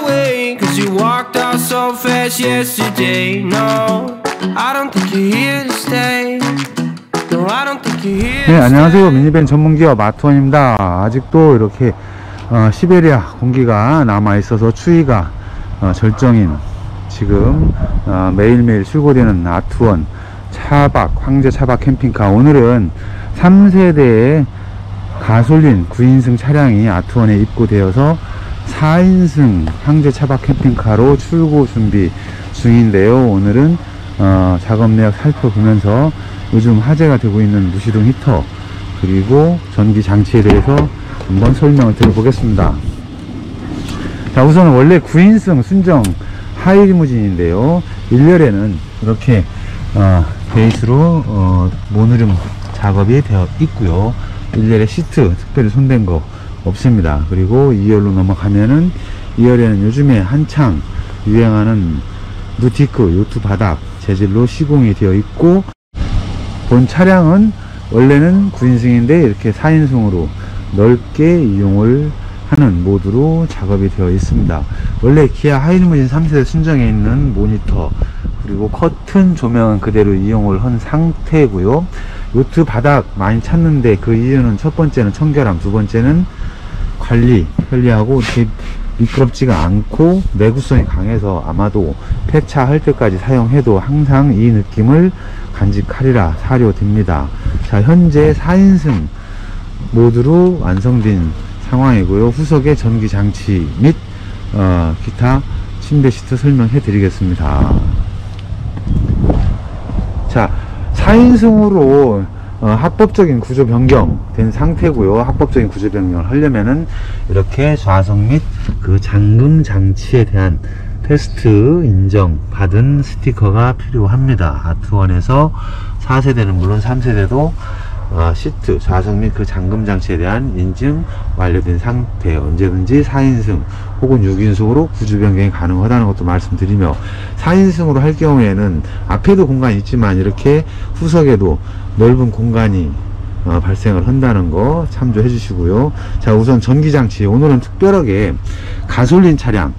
away, cause you walked out so fast yesterday. No, I don't think you're here to stay. No, I don't think you're here to stay. 네, 안녕하세요. 미니밴 전문기업 아트원입니다. 아직도 이렇게 시베리아 공기가 남아 있어서 추위가 절정인 지금 매일매일 출고되는 아트원 차박, 황제 차박 캠핑카. 오늘은 3세대의 가솔린 9인승 차량이 아트원에 입고되어서 4인승 황제 차박 캠핑카로 출고 준비 중인데요. 오늘은 작업 내역 살펴보면서 요즘 화제가 되고 있는 무시동 히터 그리고 전기 장치에 대해서 한번 설명을 드려보겠습니다. 자, 우선 원래 9인승 순정 하이리무진인데요. 1열에는 이렇게 베이스로 모노륨 작업이 되어 있고요. 1열에 시트 특별히 손댄 거 없습니다. 그리고 2열로 넘어가면은 2열에는 요즘에 한창 유행하는 누티크 요트 바닥 재질로 시공이 되어 있고, 본 차량은 원래는 9인승인데 이렇게 4인승으로 넓게 이용을 하는 모드로 작업이 되어 있습니다. 원래 기아 하이리무진 3세대 순정에 있는 모니터 그리고 커튼 조명은 그대로 이용을 한 상태고요. 요트 바닥 많이 찾는데 그 이유는 첫 번째는 청결함, 두 번째는 관리 편리하고 이렇게 미끄럽지가 않고 내구성이 강해서 아마도 폐차할 때까지 사용해도 항상 이 느낌을 간직하리라 사료됩니다. 자, 현재 4인승 모드로 완성된 상황이고요. 후석에 전기 장치 및 기타 침대 시트 설명해 드리겠습니다. 자, 4인승으로 합법적인 구조 변경된 상태고요. 합법적인 구조 변경을 하려면은 이렇게 좌석 및 그 잠금 장치에 대한 테스트 인정 받은 스티커가 필요합니다. 아트원에서 4세대는 물론 3세대도 시트, 좌석 및 그 잠금 장치에 대한 인증 완료된 상태, 언제든지 4인승 혹은 6인승으로 구조 변경이 가능하다는 것도 말씀드리며, 4인승으로 할 경우에는 앞에도 공간이 있지만 이렇게 후석에도 넓은 공간이 발생을 한다는 거 참조해 주시고요. 자, 우선 전기 장치, 오늘은 특별하게 가솔린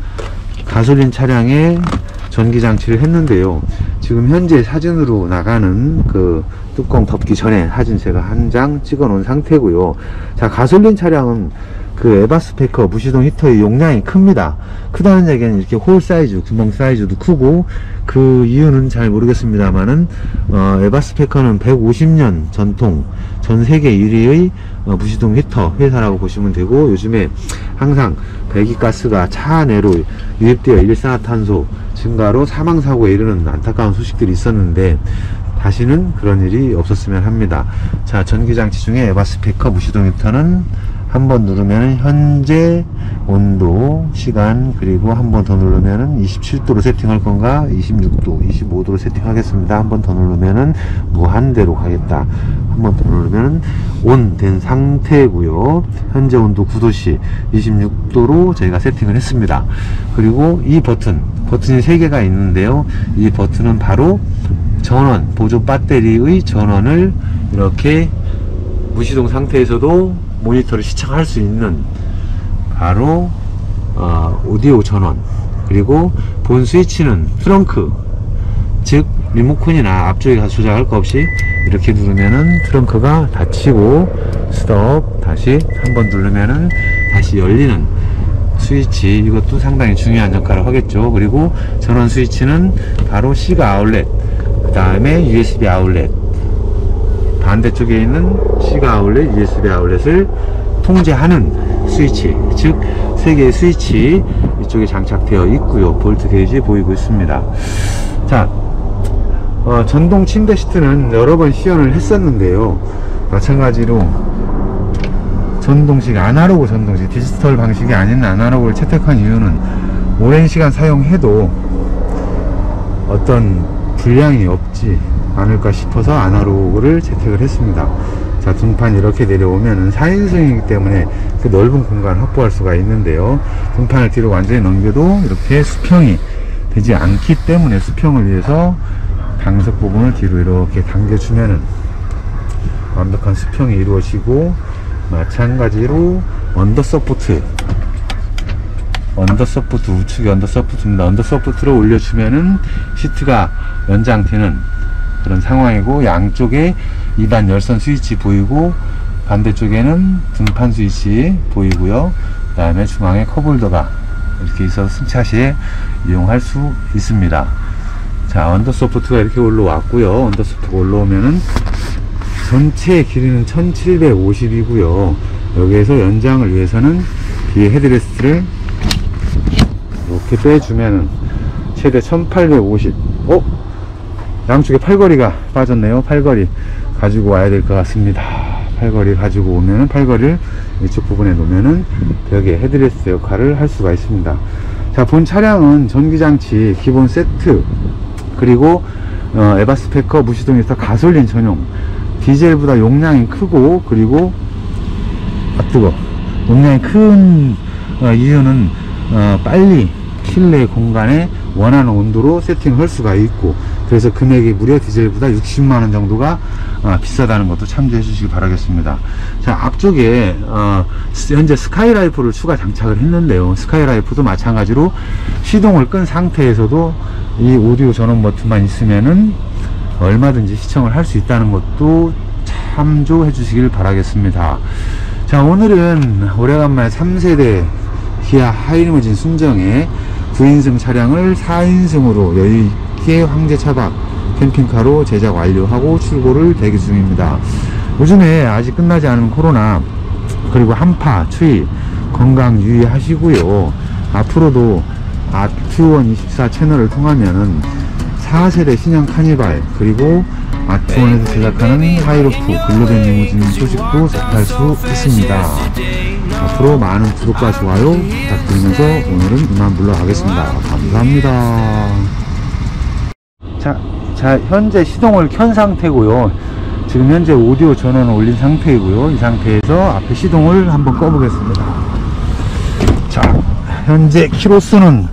차량에 전기 장치를 했는데요. 지금 현재 사진으로 나가는 그 뚜껑 덮기 전에 사진 제가 한 장 찍어 놓은 상태고요. 자, 가솔린 차량은 그 에바스페커 무시동 히터의 용량이 큽니다. 크다는 얘기는 이렇게 홀 사이즈, 구멍 사이즈도 크고, 그 이유는 잘 모르겠습니다만은 에바스페커는 150년 전통 전 세계 1위의 무시동 히터 회사라고 보시면 되고, 요즘에 항상 배기가스가 차 내로 유입되어 일산화탄소 증가로 사망사고에 이르는 안타까운 소식들이 있었는데 다시는 그런 일이 없었으면 합니다. 자, 전기장치 중에 에바스페커 무시동 히터는 한번 누르면 현재 온도, 시간, 그리고 한 번 더 누르면은 27도로 세팅할 건가 26도, 25도로 세팅하겠습니다. 한 번 더 누르면은 무한대로 가겠다. 한 번 더 누르면은 온 된 상태고요. 현재 온도 9도씨 26도로 저희가 세팅을 했습니다. 그리고 이 버튼이 3개가 있는데요. 이 버튼은 바로 전원, 보조 배터리의 전원을 이렇게 무시동 상태에서도 모니터를 시청할 수 있는 바로 오디오 전원, 그리고 본 스위치는 트렁크, 즉 리모컨이나 앞쪽에 가서 조작할 거 없이 이렇게 누르면은 트렁크가 닫히고, 스톱 다시 한번 누르면은 다시 열리는 스위치, 이것도 상당히 중요한 역할을 하겠죠. 그리고 전원 스위치는 바로 C가 아울렛, 그 다음에 USB 아울렛, 반대쪽에 있는 C가 아울렛, USB 아울렛을 통제하는 스위치, 즉 3개의 스위치 이쪽에 장착되어 있고요. 볼트 게이지 보이고 있습니다. 자, 전동 침대 시트는 여러 번 시연을 했었는데요. 마찬가지로 전동식, 아날로그 전동식, 디지털 방식이 아닌 아날로그를 채택한 이유는 오랜 시간 사용해도 어떤 불량이 없지 않을까 싶어서 아날로그를 채택을 했습니다. 자, 등판 이렇게 내려오면은 4인승이기 때문에 그 넓은 공간을 확보할 수가 있는데요. 등판을 뒤로 완전히 넘겨도 이렇게 수평이 되지 않기 때문에 수평을 위해서 방석 부분을 뒤로 이렇게 당겨주면은 완벽한 수평이 이루어지고, 마찬가지로 언더 서포트 언더서포트, 우측에 언더서포트입니다. 언더서포트로 올려주면은 시트가 연장되는 그런 상황이고, 양쪽에 2단 열선 스위치 보이고, 반대쪽에는 등판 스위치 보이고요. 그 다음에 중앙에 컵홀더가 이렇게 있어서 승차 시에 이용할 수 있습니다. 자, 언더서포트가 이렇게 올라왔고요. 언더서포트가 올라오면은 전체 길이는 1750이고요. 여기에서 연장을 위해서는 뒤에 헤드레스트를 이렇게 빼주면은 최대 1850. 양쪽에 팔걸이가 빠졌네요. 팔걸이 가지고 와야 될 것 같습니다. 팔걸이 가지고 오면은, 팔걸이를 이쪽 부분에 놓으면은 벽에 헤드레스트 역할을 할 수가 있습니다. 자, 본 차량은 전기장치 기본 세트, 그리고 에바스페커 무시동에서 가솔린 전용, 디젤보다 용량이 크고, 그리고 용량이 큰 이유는 빨리 실내 공간에 원하는 온도로 세팅할 수가 있고, 그래서 금액이 무려 디젤보다 60만원 정도가 비싸다는 것도 참조해 주시기 바라겠습니다. 자, 앞쪽에 현재 스카이라이프를 추가 장착을 했는데요. 스카이라이프도 마찬가지로 시동을 끈 상태에서도 이 오디오 전원 버튼만 있으면은 얼마든지 시청을 할 수 있다는 것도 참조해 주시길 바라겠습니다. 자, 오늘은 오래간만에 3세대 기아 하이리무진 순정의 9인승 차량을 4인승으로 여유있게 황제 차박 캠핑카로 제작 완료하고 출고를 대기 중입니다. 요즘에 아직 끝나지 않은 코로나, 그리고 한파, 추위, 건강 유의하시고요. 앞으로도 아트원24 채널을 통하면은 4세대 신형 카니발, 그리고 아트원에서 제작하는 하이루프 근로된 리무진 소식도 접할 수 있습니다. 앞으로 많은 구독과 좋아요 부탁드리면서 오늘은 이만 물러가겠습니다. 감사합니다. 자, 현재 시동을 켠 상태고요. 지금 현재 오디오 전원을 올린 상태이고요. 이 상태에서 앞에 시동을 한번 꺼보겠습니다. 자, 현재 키로수는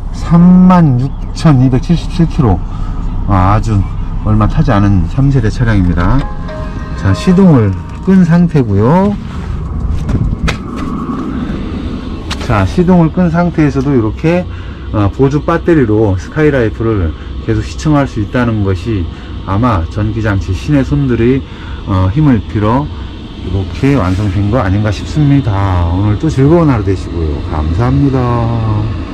36,277km. 아주 얼마 타지 않은 3세대 차량입니다. 자, 시동을 끈 상태고요. 자, 시동을 끈 상태에서도 이렇게 보조 배터리로 스카이라이프를 계속 시청할 수 있다는 것이 아마 전기장치 신의 손들이 힘을 빌어 이렇게 완성된 거 아닌가 싶습니다. 오늘 또 즐거운 하루 되시고요. 감사합니다.